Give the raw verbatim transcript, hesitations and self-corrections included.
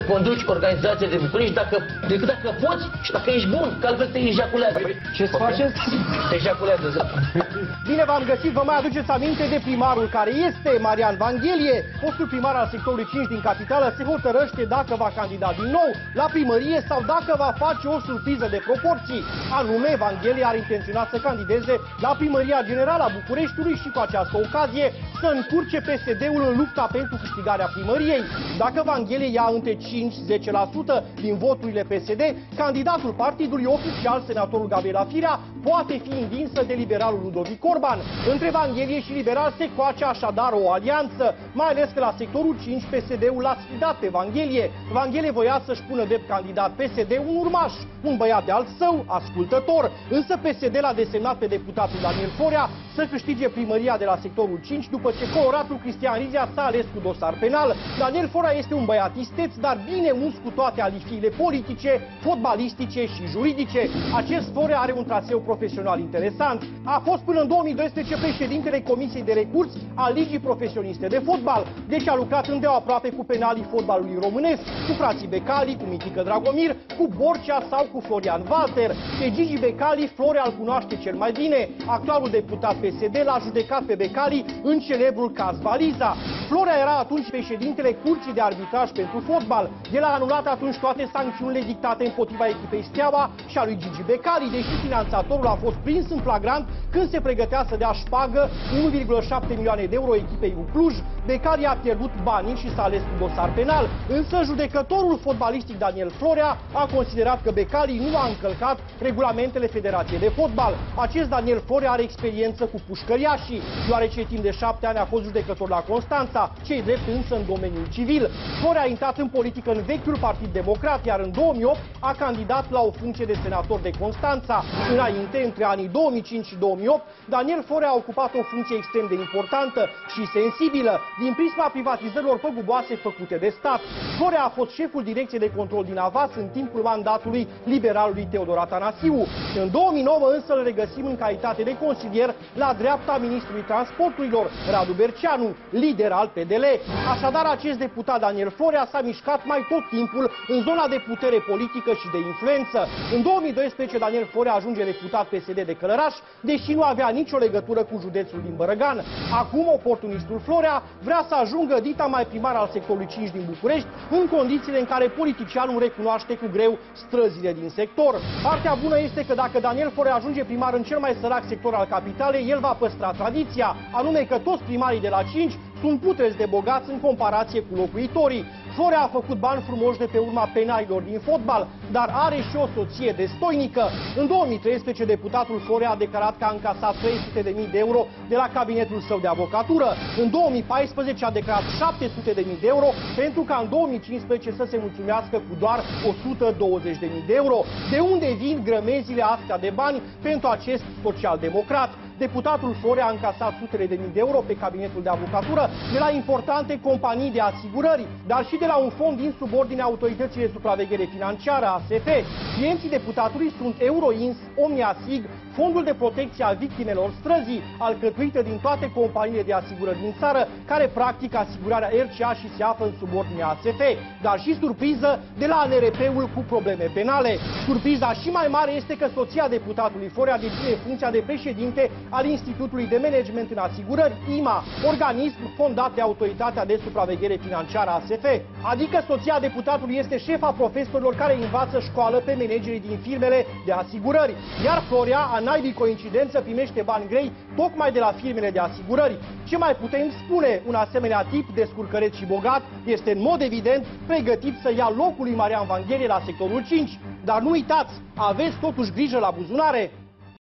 conduci organizația de București dacă, decât dacă poți și dacă ești bun, că altfel te ejaculează. Ce-ți faceți? Te ejaculează, da. Bine v-am găsit, vă mai aduceți aminte de primarul care este Marian Vanghelie. Fostul primar al sectorului cinci din capitală se hotărăște dacă va candida din nou la primărie sau dacă va face o surpriză de proporții. Anume, Vanghelie are intenționat să candideze la primăria generală a Bucureștiului și cu această ocazie să încurce P S D-ul în lupta pentru câștigarea primăriei. Dacă Vanghelie ia între cinci la zece la sută din voturile P S D, candidatul partidului oficial, senatorul Gabriela Firea, poate fi învinsă de liberalul Ludovic Orban. Între Vanghelie și liberal se coace așadar o alianță, mai ales că la sectorul cinci P S D-ul l-a sfidat pe Vanghelie. Vanghelie voia să-și pună drept candidat P S D un urmaș, un băiat de al său, ascultător. Însă P S D l-a desemnat pe deputatul Daniel Florea să câștige primăria de la sectorul cinci după ce coloratul Cristian Rizia s-a ales cu dosar penal. Daniel Florea este un băiat isteț, dar bine uns cu toate alifiile politice, fotbalistice și juridice. Acest Florea are un traseu profesional interesant. A fost până în două mii doisprezece președintele Comisiei de Recurs a Ligii Profesioniste de Fotbal, deci a lucrat îndeaproape cu penalii fotbalului românesc, cu frații Becali, cu Mitică Dragomir, cu Borcea sau cu Florian Walter. Pe Gigi Becali, Florea îl cunoaște cel mai bine. Actualul deputat P S D l-a judecat pe Becali în celebrul caz Valiza. Florea era atunci președintele Curții de Arbitraj pentru Fotbal. El a anulat atunci toate sancțiunile dictate împotriva echipei Steaua și a lui Gigi Becali, deși finanțatorul a fost prins în flagrant când se pregătea să dea șpagă unu virgulă șapte milioane de euro echipei U Cluj. Becali a pierdut banii și s-a ales cu dosar penal. Însă judecătorul fotbalistic Daniel Florea a considerat că Becali nu a încălcat regulamentele Federației de Fotbal. Acest Daniel Florea are experiență cu pușcăriașii, deoarece timp de șapte ani a fost judecător la Constanța, cei drept însă în domeniul civil. Florea a intrat în politică în vechiul Partid Democrat, iar în două mii opt a candidat la o funcție de senator de Constanța. Înainte, între anii două mii cinci și două mii opt, Daniel Florea a ocupat o funcție extrem de importantă și sensibilă din prisma privatizărilor păguboase făcute de stat. Florea a fost șeful Direcției de Control din Avas în timpul mandatului liberalului Teodor Atanasiu. În două mii nouă însă îl regăsim în calitate de consilier la dreapta ministrului transporturilor, Radu Berceanu, lider al P D L. Așadar, acest deputat Daniel Florea s-a mișcat mai tot timpul în zona de putere politică și de influență. În două mii doisprezece, Daniel Florea ajunge deputat P S D de Călăraș, deși nu avea nicio legătură cu județul din Bărăgan. Acum, oportunistul Florea vrea să ajungă dita mai primar al sectorului cinci din București, în condițiile în care politicianul recunoaște cu greu străzile din sector. Partea bună este că dacă Daniel Florea ajunge primar în cel mai sărac sector al capitalei, el va păstra tradiția, anume că toți primarii de la cinci sunt puteți de bogați în comparație cu locuitorii. Florea a făcut bani frumoși de pe urma penalilor din fotbal, dar are și o soție destoinică. În două mii treisprezece, deputatul Florea a declarat că a încasat trei sute de mii de euro de la cabinetul său de avocatură. În două mii paisprezece a declarat șapte sute de mii de euro pentru ca în două mii cincisprezece să se mulțumească cu doar o sută douăzeci de mii de euro. De unde vin grămezile astea de bani pentru acest social-democrat? Deputatul Florea a încasat sutele de mii de euro pe cabinetul de avocatură de la importante companii de asigurări, dar și de la un fond din subordine Autorității de Supraveghere Financiară, A S F. Clienții deputatului sunt Euroins, Omniasig, Fondul de Protecție a Victimelor Străzii, alcătuită din toate companiile de asigurări din țară, care practică asigurarea R C A și se află în subordinea A S F, dar și surpriză de la A N R P-ul cu probleme penale. Surpriza și mai mare este că soția deputatului Florea deține funcția de președinte al Institutului de Management în Asigurări, I M A, organism fondat de Autoritatea de Supraveghere Financiară A S F. Adică soția deputatului este șefa profesorilor care învață școală pe managerii din firmele de asigurări, iar Florea, a naibii coincidență, primește bani grei tocmai de la firmele de asigurări. Ce mai putem spune? Un asemenea tip descurcăreț și bogat este în mod evident pregătit să ia locul lui Marian Vanghelie la sectorul cinci. Dar nu uitați, aveți totuși grijă la buzunare!